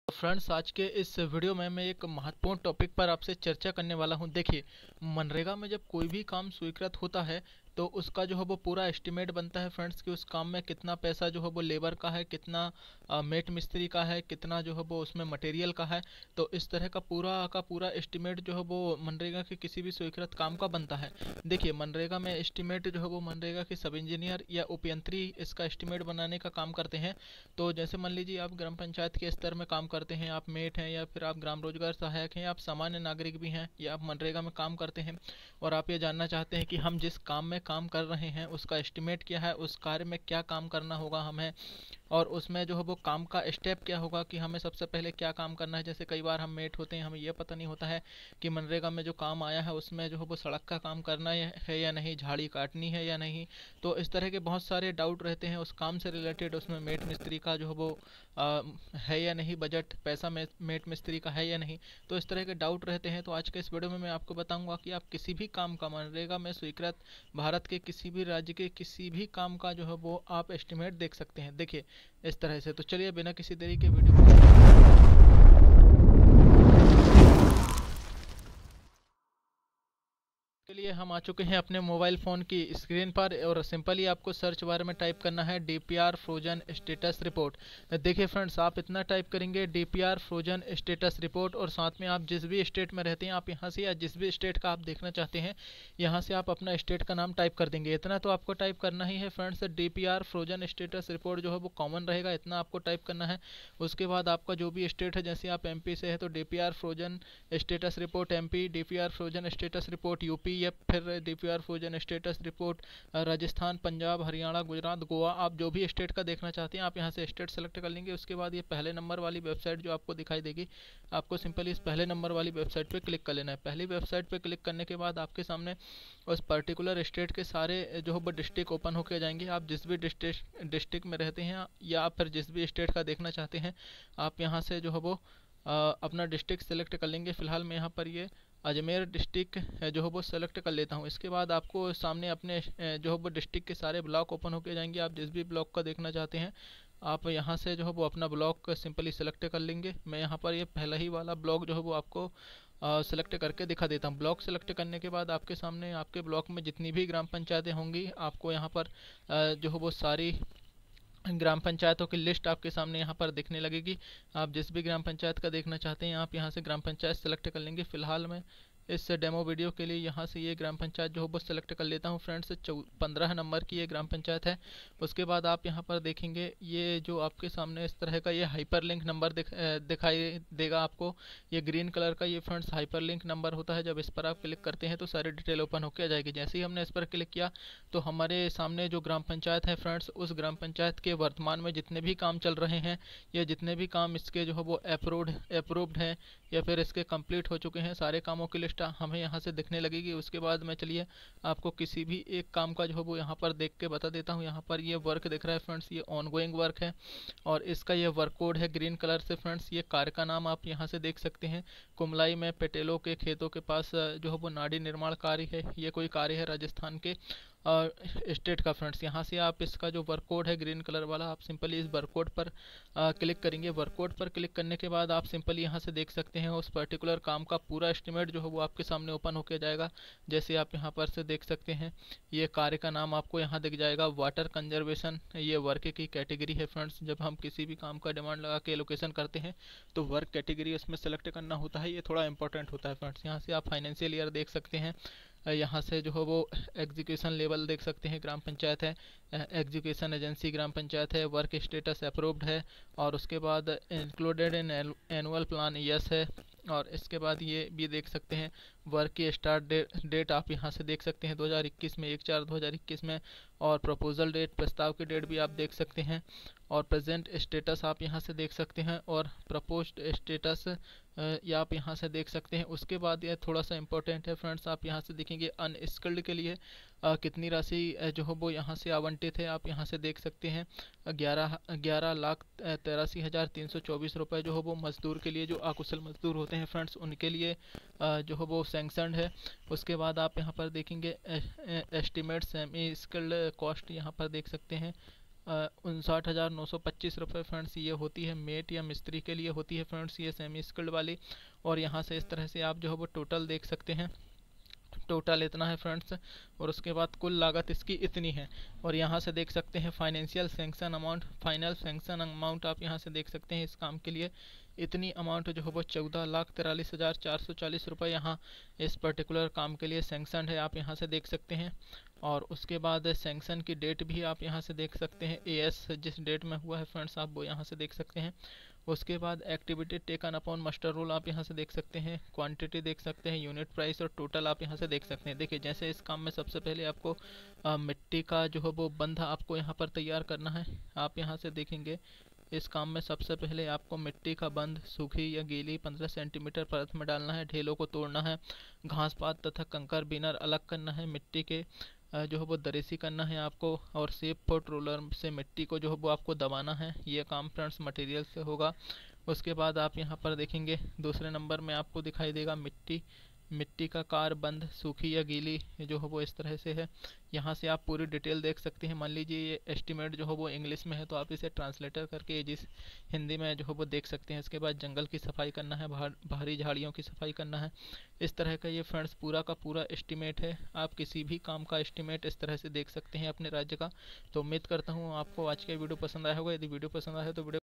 Friends, आज के इस वीडियो में मैं एक महत्वपूर्ण टॉपिक पर आपसे चर्चा करने वाला हूं। देखिए, मनरेगा में जब कोई भी काम स्वीकृत होता है तो उसका जो है वो पूरा एस्टिमेट बनता है फ्रेंड्स कि उस काम में कितना पैसा जो है वो लेबर का है, कितना मेट मिस्त्री का है, कितना जो है वो उसमें मटेरियल का है। तो इस तरह का पूरा एस्टिमेट जो है वो मनरेगा के किसी भी स्वीकृत काम का बनता है। देखिए, मनरेगा में एस्टिमेट जो है वो मनरेगा के सब इंजीनियर या उपयंत्री इसका एस्टिमेट बनाने का काम करते हैं। तो जैसे मान लीजिए आप ग्राम पंचायत के स्तर में काम करते हैं, आप मेट हैं या फिर आप ग्राम रोजगार सहायक हैं, या आप सामान्य नागरिक भी हैं या आप मनरेगा में काम करते हैं और आप ये जानना चाहते हैं कि हम जिस काम में काम कर रहे हैं उसका एस्टिमेट क्या है, उस कार्य में क्या काम करना होगा हमें, और उसमें जो है वो काम का स्टेप क्या होगा कि हमें सबसे पहले क्या काम करना है। जैसे कई बार हम मेट होते हैं, हमें ये पता नहीं होता है कि मनरेगा में जो काम आया है उसमें जो है वो सड़क का काम करना है या नहीं, झाड़ी काटनी है या नहीं। तो इस तरह के बहुत सारे डाउट रहते हैं उस काम से रिलेटेड। उसमें मेट मिस्त्री का जो है वो है या नहीं, बजट पैसा में मेट मिस्त्री का है या नहीं। तो इस तरह के डाउट रहते हैं। तो आज के इस वीडियो में मैं आपको बताऊंगा कि आप किसी भी काम का, मनरेगा में स्वीकृत भारत के किसी भी राज्य के किसी भी काम का जो है वो आप एस्टिमेट देख सकते हैं। देखिए इस तरह से। तो चलिए बिना किसी देरी के वीडियो के लिए हम आ चुके हैं अपने मोबाइल फ़ोन की स्क्रीन पर, और सिंपली आपको सर्च बार में टाइप करना है डीपीआर फ्रोजन स्टेटस रिपोर्ट। देखिए फ्रेंड्स, आप इतना टाइप करेंगे डीपीआर फ्रोजन स्टेटस रिपोर्ट, और साथ में आप जिस भी स्टेट में रहते हैं आप यहाँ से, या जिस भी स्टेट का आप देखना चाहते हैं यहाँ से आप अपना स्टेट का नाम टाइप कर देंगे। इतना तो आपको टाइप करना ही है friends. DPR frozen status report जो है वो कॉमन रहेगा, इतना आपको टाइप करना है। उसके बाद आपका जो भी स्टेट है, जैसे आप एमपी से है तो DPR frozen status report MP, DPR frozen status report UP, या फिर DPR frozen status report Rajasthan, Punjab, Haryana, Gujarat, Goa. आप जो भी स्टेट का देखना चाहते हैं आप यहाँ से स्टेट सेलेक्ट कर लेंगे। उसके बाद ये पहले नंबर वाली वेबसाइट जो आपको दिखाई देगी, आपको सिंपली इस पहले नंबर वाली वेबसाइट पे क्लिक कर लेना है। पहली वेबसाइट पे क्लिक करने के बाद आपके सामने उस पर्टिकुलर स्टेट के सारे जो है वो डिस्ट्रिक्ट ओपन होकर जाएंगे। आप जिस भी डिस्ट्रिक्ट में रहते हैं या फिर जिस भी स्टेट का देखना चाहते हैं आप यहाँ से जो है वो अपना डिस्ट्रिक्ट सेलेक्ट कर लेंगे। फिलहाल मैं यहाँ पर ये अजमेर डिस्ट्रिक्ट जो है वो सेलेक्ट कर लेता हूँ। इसके बाद आपको सामने अपने जो है वो डिस्ट्रिक्ट के सारे ब्लॉक ओपन होके जाएंगे। आप जिस भी ब्लॉक का देखना चाहते हैं आप यहाँ से जो है वो अपना ब्लॉक सिंपली सेलेक्ट कर लेंगे। मैं यहाँ पर ये पहला ही वाला ब्लॉक जो है वो आपको सेलेक्ट करके दिखा देता हूँ। ब्लॉक सेलेक्ट करने के बाद आपके सामने आपके ब्लॉक में जितनी भी ग्राम पंचायतें होंगी आपको यहाँ पर जो है वो सारी ग्राम पंचायतों की लिस्ट आपके सामने यहाँ पर दिखने लगेगी। आप जिस भी ग्राम पंचायत का देखना चाहते हैं आप यहाँ से ग्राम पंचायत सेलेक्ट कर लेंगे। फिलहाल मैं इस डेमो वीडियो के लिए यहाँ से ये ग्राम पंचायत जो है वो सेलेक्ट कर लेता हूँ फ्रेंड्स। 15 नंबर की ये ग्राम पंचायत है। उसके बाद आप यहाँ पर देखेंगे ये जो आपके सामने इस तरह का ये हाइपरलिंक नंबर दिखाई देगा आपको। ये ग्रीन कलर का ये फ्रेंड्स हाइपरलिंक नंबर होता है। जब इस पर आप क्लिक करते हैं तो सारी डिटेल ओपन होकर आ जाएगी। जैसे ही हमने इस पर क्लिक किया तो हमारे सामने जो ग्राम पंचायत है फ्रेंड्स, उस ग्राम पंचायत के वर्तमान में जितने भी काम चल रहे हैं या जितने भी काम इसके जो है वो अप्रूव्ड हैं या फिर इसके कंप्लीट हो चुके हैं, सारे कामों की लिस्ट हमें यहाँ से दिखने लगेगी। उसके बाद मैं चलिए आपको किसी भी एक काम का जो है वो यहाँ पर देख के बता देता हूँ। यहाँ पर ये वर्क दिख रहा है फ्रेंड्स, ये ऑनगोइंग वर्क है और इसका ये वर्क कोड है ग्रीन कलर से फ्रेंड्स। ये कार्य का नाम आप यहाँ से देख सकते हैं, कुमलाई में पटेलों के खेतों के पास जो है वो नाड़ी निर्माण कार्य है। ये कोई कार्य है राजस्थान के स्टेट का फ्रेंड्स। यहाँ से आप इसका जो वर्क कोड है ग्रीन कलर वाला, आप सिंपली इस वर्क कोड पर क्लिक करेंगे। वर्क कोड पर क्लिक करने के बाद आप सिंपली यहाँ से देख सकते हैं उस पर्टिकुलर काम का पूरा एस्टिमेट जो है वो आपके सामने ओपन होकर जाएगा। जैसे आप यहाँ पर से देख सकते हैं ये कार्य का नाम आपको यहाँ दिख जाएगा, वाटर कंजर्वेशन। ये वर्क की कैटेगरी है फ्रेंड्स। जब हम किसी भी काम का डिमांड लगा के एलोकेशन करते हैं तो वर्क कैटेगरी इसमें सेलेक्ट करना होता है। ये थोड़ा इंपॉर्टेंट होता है फ्रेंड्स। यहाँ से आप फाइनेंशियल ईयर देख सकते हैं, यहाँ से जो है वो एग्जीक्यूशन लेवल देख सकते हैं, ग्राम पंचायत है, एग्जीक्यूशन एजेंसी ग्राम पंचायत है, वर्क स्टेटस अप्रूव्ड है, और उसके बाद included in annual plan yes है। और इसके बाद ये भी देख सकते हैं वर्क की स्टार्ट डेट आप यहाँ से देख सकते हैं 2021 में, 1/4/2021 में, और प्रपोजल डेट, प्रस्ताव की डेट भी आप देख सकते हैं, और प्रेजेंट स्टेटस आप यहाँ से देख सकते हैं, और प्रपोज्ड स्टेटस या आप यहाँ से देख सकते हैं। उसके बाद ये थोड़ा सा इंपॉर्टेंट है फ्रेंड्स, आप यहाँ से देखेंगे अनस्किल्ड के लिए कितनी राशि जो है वो यहाँ से आवंटित है। आप यहाँ से देख सकते हैं 11,83,324 रुपये जो है वो मजदूर के लिए, जो अकुशल मजदूर होते हैं फ्रेंड्स उनके लिए जो है वो सैंक्शनड है। उसके बाद आप यहाँ पर देखेंगे एस्टिमेट सेमी स्किल्ड कॉस्ट यहाँ पर देख सकते हैं 59,925 रुपये फ्रेंड्स ये होती है मेट या मिस्त्री के लिए होती है फ्रेंड्स ये सेमी स्किल्ड वाली। और यहाँ से इस तरह से आप जो है वो टोटल देख सकते हैं, टोटल इतना है फ्रेंड्स। और उसके बाद कुल लागत इसकी इतनी है। और यहाँ से देख सकते हैं financial sanction amount, final sanction amount आप यहाँ से देख सकते हैं इस काम के लिए इतनी अमाउंट जो है वो 14,43,440 रुपये यहाँ इस पर्टिकुलर काम के लिए सेंक्शन है, आप यहाँ से देख सकते हैं। और उसके बाद सेंक्शन की डेट भी आप यहाँ से देख सकते हैं, एएस जिस डेट में हुआ है फ्रेंड्स आप वो यहाँ से देख सकते हैं। उसके बाद activity taken upon master roll आप यहाँ से देख सकते हैं, क्वांटिटी देख सकते हैं, यूनिट प्राइस और टोटल आप यहाँ से देख सकते हैं। देखिए जैसे इस काम में सबसे पहले आपको मिट्टी का जो है वो बंधा आपको यहाँ पर तैयार करना है। आप यहाँ से देखेंगे इस काम में सबसे पहले आपको मिट्टी का बंध सूखी या गीली 15 सेंटीमीटर परत में डालना है, ढेलों को तोड़ना है, घास पात तथा कंकर बिनर अलग करना है, मिट्टी के जो है वो दरेसी करना है आपको, और सेप फुट रोलर से मिट्टी को जो है वो आपको दबाना है। ये काम फ्रेंड्स मटेरियल से होगा। उसके बाद आप यहाँ पर देखेंगे दूसरे नंबर में आपको दिखाई देगा मिट्टी का कार बंद सूखी या गीली जो है वो इस तरह से है। यहाँ से आप पूरी डिटेल देख सकते हैं। मान लीजिए ये एस्टीमेट जो है वो इंग्लिश में है तो आप इसे ट्रांसलेटर करके जिस हिंदी में जो है वो देख सकते हैं। इसके बाद जंगल की सफाई करना है, बाहरी झाड़ियों की सफाई करना है। इस तरह का ये फ्रेंड्स पूरा का पूरा एस्टीमेट है। आप किसी भी काम का एस्टीमेट इस तरह से देख सकते हैं अपने राज्य का। तो उम्मीद करता हूँ आपको आज का वीडियो पसंद आया होगा। यदि वीडियो पसंद आया तो वीडियो